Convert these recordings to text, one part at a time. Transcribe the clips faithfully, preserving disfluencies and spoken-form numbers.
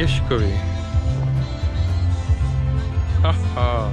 Ježkovi. Haha.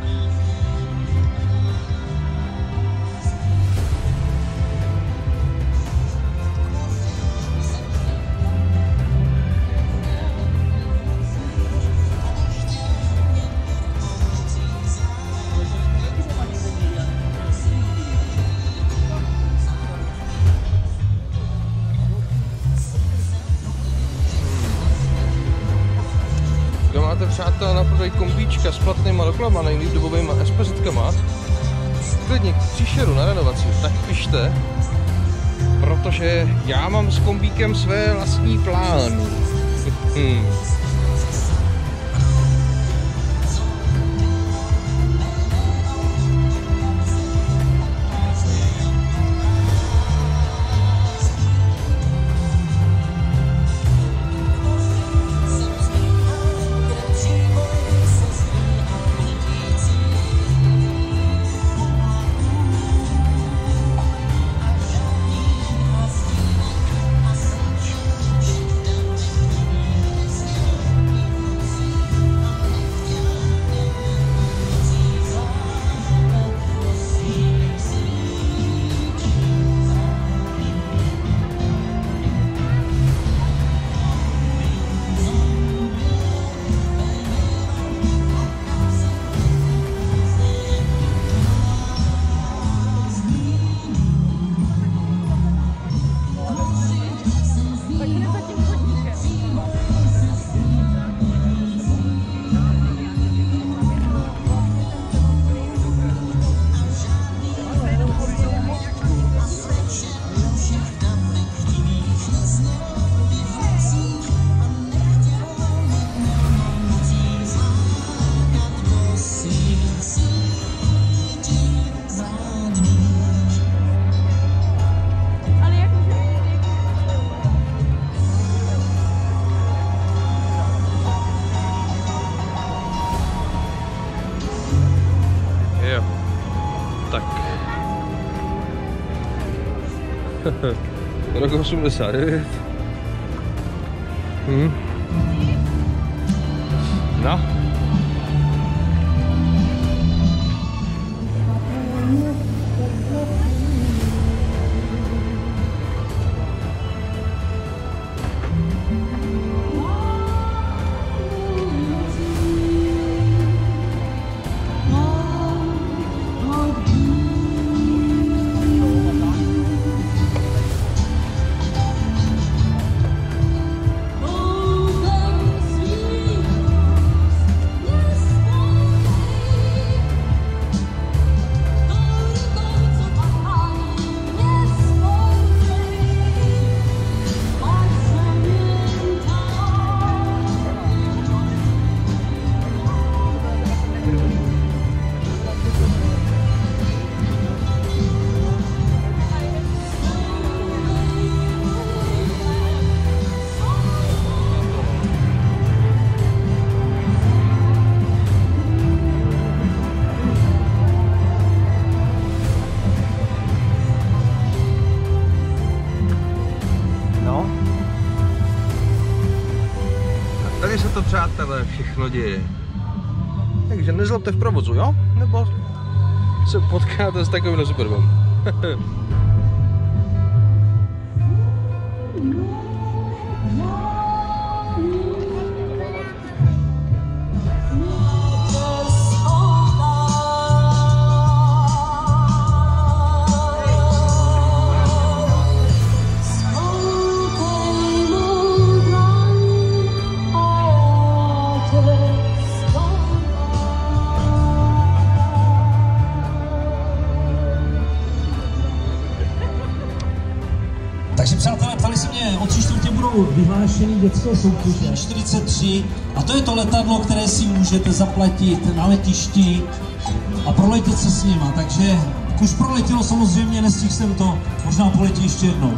Přátelé, na prodej kombíčka s platnýma dokladama, nejlíp dobovýma SPZkama, klidně k příšeru na renovaci, tak pište, protože já mám s kombíkem své vlastní plány. hmm. Rok osmdesát devět. Hmm. No. Tady se to, přátelé, všechno děje. Takže nezlobte v provozu, jo? Nebo se potkáte s takovým superbem. Takže přátelé, ptali se mě, o tři čtvrtě budou vyhlášený dětské soutěže čtyřicet tři a to je to letadlo, které si můžete zaplatit na letišti a proletět se s nima. Takže už proletělo samozřejmě, nestihl jsem to, možná poletí ještě jednou.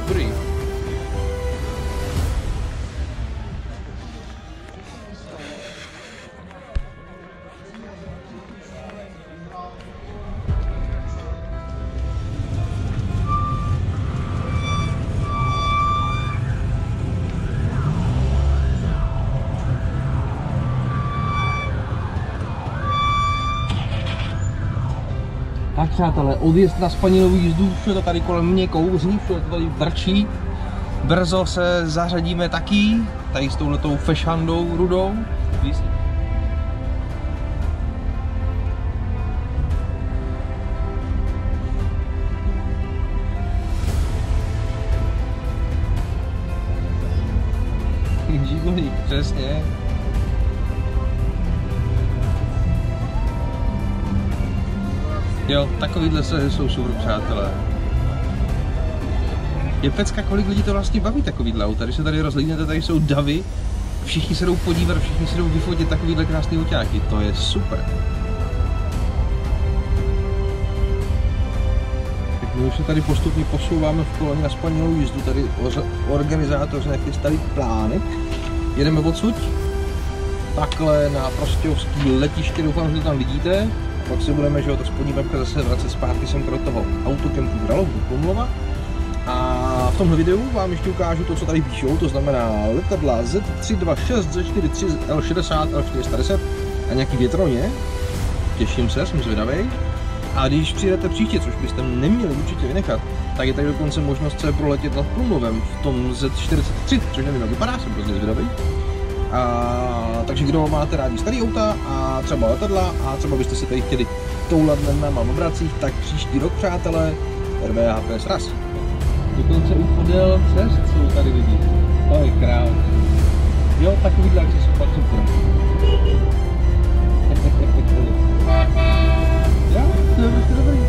dobrý. Tak přátelé, odjezd na Spanilovou jízdu, vše to tady kolem mě kouří, vše to tady vrčí. Brzo se zařadíme taky, tady s touhletou fešandou rudou. Žígoník, přesně. Jo, takovýhle se jsou super, přátelé. Je pecka, kolik lidí to vlastně baví, takovýhle auta. Když se tady rozhlídnete, tady jsou davy, všichni se jdou podívat, všichni se jdou vyfotit takovýhle krásný autáky. To je super. Tak my už se tady postupně posouváme v koloně na Spanilovou jízdu. Tady organizátoři nachystali plány. Jedeme odsud, takhle na Prostějovský letiště, doufám, že to tam vidíte. Pak se budeme, že jo, to spodní webka zase vracet zpátky sem do toho autokempu Kralov do Krumlova. A v tomhle videu vám ještě ukážu to, co tady píšou, to znamená letadla Z tři dva šest, Z čtyři tři, L šedesát, L čtyři sta deset a nějaký větroně. Těším se, jsem zvědavý. A když přijedete příště, což byste neměli určitě vynechat, tak je tady dokonce možnost se proletět nad Krumlovem v tom Z čtyřicet tři, což nevím, jak vypadá, jsem prostě zvědavý. A, takže kdo máte rádi starý auta a třeba letadla a třeba byste si tady chtěli toulat na náma v obracích, tak příští rok, přátelé, R V H P S raz. Dokonce u podél cest jsou tady lidi. To je král. Jo, takovýhle akce jsou fakt super. Jo, to je prostě dobrý.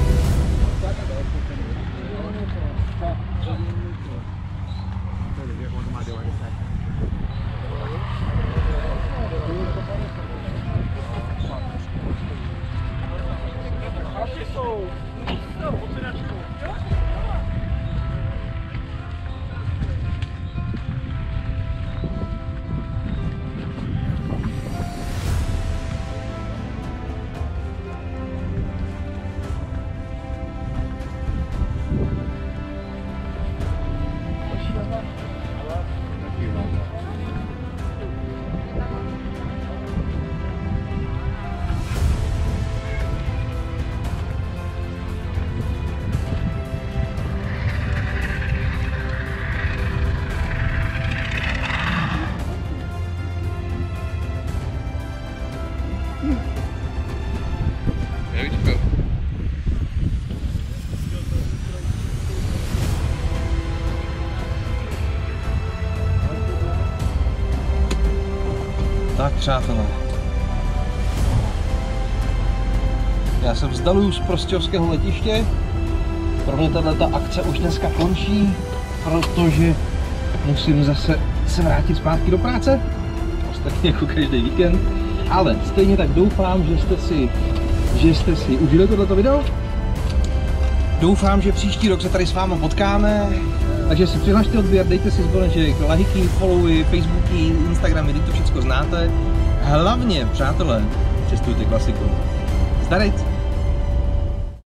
Tak přátelé, já se vzdaluju z Prostějovského letiště, pro mě tato akce už dneska končí, protože musím zase se vrátit zpátky do práce, ostatně jako každý víkend, ale stejně tak doufám, že jste si, že jste si užili tohleto video. Doufám, že příští rok se tady s vámi potkáme, takže si přihlašte odběr, dejte si zvoneček, lajky, followy, Facebooky, Instagramy, teď to všechno znáte. Hlavně, přátelé, cestujte klasikou. Zdarejte!